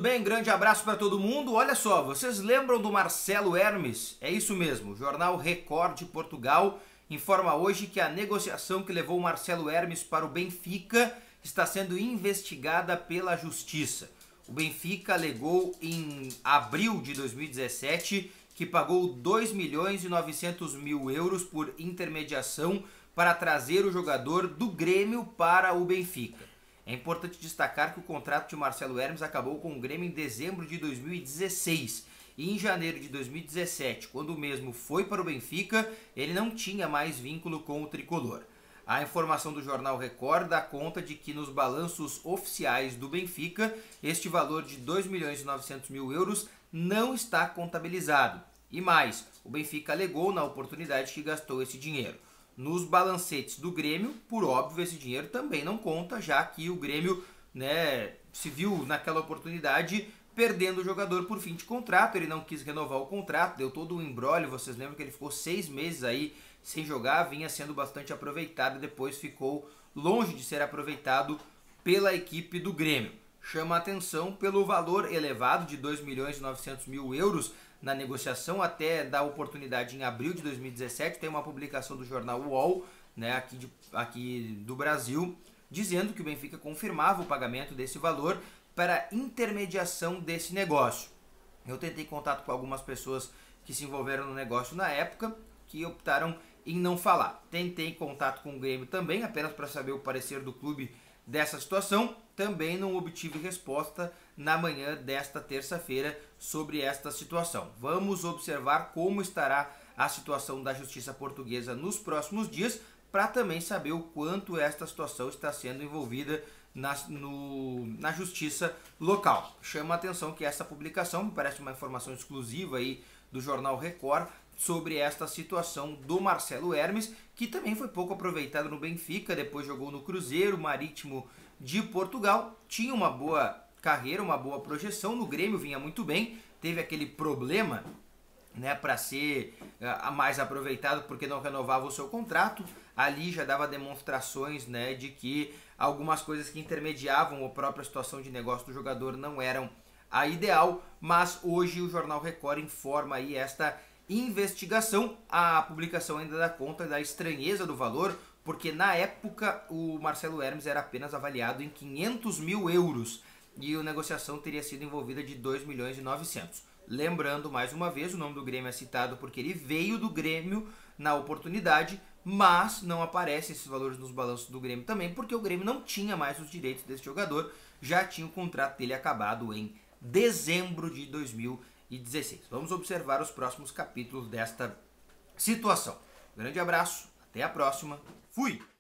bem? Grande abraço para todo mundo. Olha só, vocês lembram do Marcelo Hermes? É isso mesmo, o jornal Record de Portugal informa hoje que a negociação que levou o Marcelo Hermes para o Benfica está sendo investigada pela Justiça. O Benfica alegou em abril de 2017 que pagou 2.900.000 euros por intermediação para trazer o jogador do Grêmio para o Benfica. É importante destacar que o contrato de Marcelo Hermes acabou com o Grêmio em dezembro de 2016 e em janeiro de 2017, quando o mesmo foi para o Benfica, ele não tinha mais vínculo com o tricolor. A informação do jornal Record dá conta de que nos balanços oficiais do Benfica, este valor de 2.900.000 euros não está contabilizado. E mais, o Benfica alegou na oportunidade que gastou esse dinheiro. Nos balancetes do Grêmio, por óbvio, esse dinheiro também não conta, já que o Grêmio, se viu naquela oportunidade perdendo o jogador por fim de contrato. Ele não quis renovar o contrato, deu todo um imbróglio. Vocês lembram que ele ficou 6 meses aí sem jogar, vinha sendo bastante aproveitado e depois ficou longe de ser aproveitado pela equipe do Grêmio. Chama a atenção pelo valor elevado de 2.900.000 euros na negociação até da oportunidade em abril de 2017. Tem uma publicação do jornal UOL, aqui do Brasil, dizendo que o Benfica confirmava o pagamento desse valor para intermediação desse negócio. Eu tentei contato com algumas pessoas que se envolveram no negócio na época, que optaram em não falar. Tentei contato com o Grêmio também, apenas para saber o parecer do clube dessa situação. Também não obtive resposta na manhã desta terça-feira sobre esta situação. Vamos observar como estará a situação da justiça portuguesa nos próximos dias, para também saber o quanto esta situação está sendo envolvida na justiça local. Chama a atenção que essa publicação me parece uma informação exclusiva aí do jornal Record sobre esta situação do Marcelo Hermes, que também foi pouco aproveitado no Benfica, depois jogou no Cruzeiro Marítimo de Portugal, tinha uma boa carreira, uma boa projeção, no Grêmio vinha muito bem, teve aquele problema para ser mais aproveitado porque não renovava o seu contrato. Ali já dava demonstrações de que algumas coisas que intermediavam a própria situação de negócio do jogador não eram a ideal, mas hoje o jornal Record informa aí esta investigação. A publicação ainda dá conta da estranheza do valor, porque na época o Marcelo Hermes era apenas avaliado em 500.000 euros e a negociação teria sido envolvida de 2.900.000. Lembrando mais uma vez, o nome do Grêmio é citado porque ele veio do Grêmio na oportunidade, mas não aparecem esses valores nos balanços do Grêmio também, porque o Grêmio não tinha mais os direitos desse jogador, já tinha o contrato dele acabado em dezembro de 2016. Vamos observar os próximos capítulos desta situação. Grande abraço, até a próxima, fui!